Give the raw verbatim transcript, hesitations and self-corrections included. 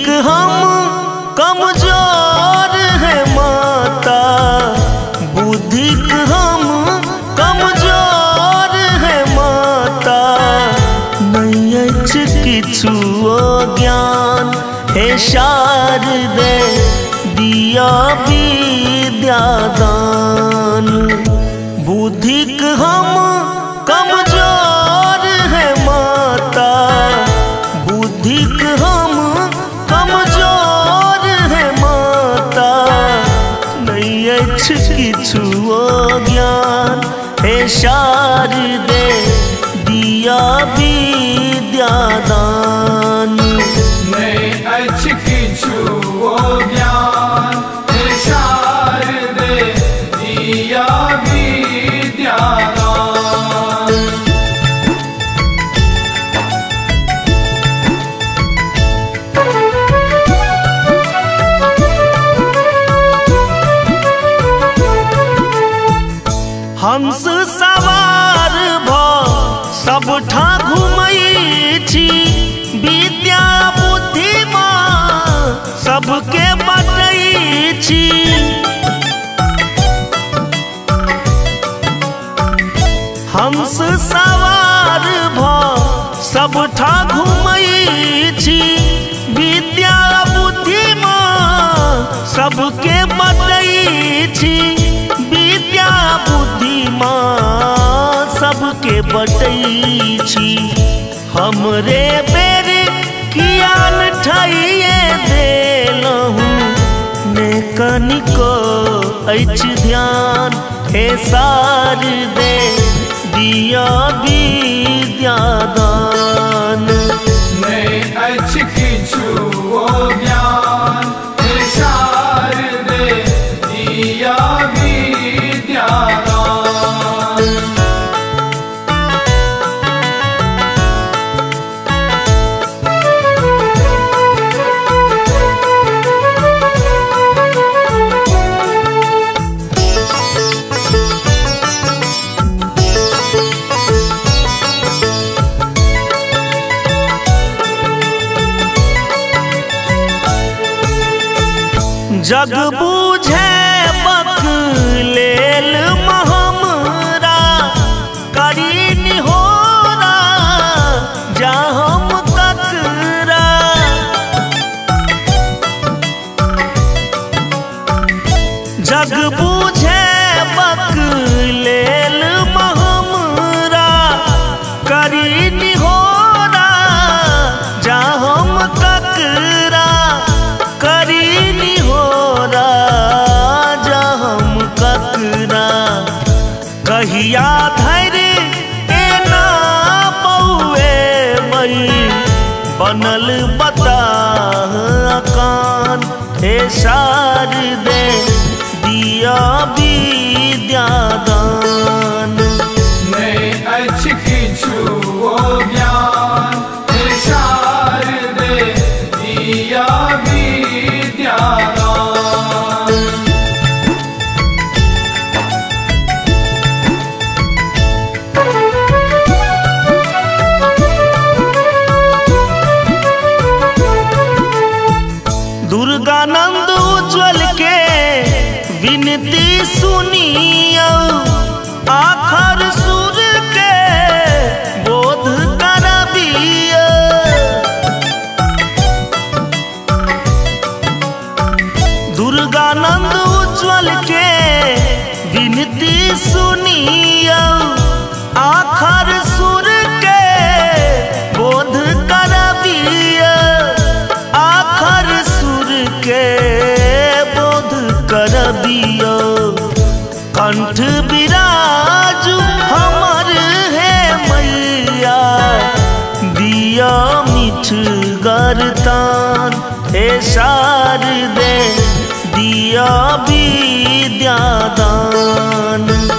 हम कमजोर है माता, बुद्धिक हम कमजोर है माता। नहीं अछि किछु ज्ञान हे शारदे दिया विद्यादान। बुद्धिक हम कमजोर है माता, बुद्धिक हम कमजोर है माता। नहीं अछि किछु ज्ञान हे शारदे दिया विद्यादान। नहीं अछि किछु ज्ञान हे शारदे दिया विद्यादान। हंस सवार भ सबठा घुमई छी, विद्या बुद्धि सबके बटई छी। हंस सवार भ सबठा घुमई छी, विद्या बुद्धि सबके बटई छी। विद्या बुद्धि सबके बटई छी। हमरे बेर कियान ठाइए देलहूँ, ने कनिको अछि ध्यान हे शारदे दिया विद्यादान। नहीं अछि किछु ज्ञान हे शारदे दिया विद्यादान। जग बूझे बक लेल महमरा, करी निहोरा जा हम ककरा। जग बूझे बक लेल महमरा, करी निहोरा जा हम ककरा। करी कहिया धरि एना पौए मई, बनल बता कान हे शारदे दिया विद्यादान। नहीं अछि किछु ज्ञान हे शारदे दिया विद्यादान। दुर्गानंद उज्ज्वल के विनती सुनियो, आखर सुर के बोध करबियो। दुर्गानंद उज्ज्वल के विनती सुनियो, आखर सुर के बोध करबियो। आखर सुर के बोध करबियो। कंठ विराजु हमर है मैया, दिया मीठ गरतान हे शारदे दिया विद्यादान।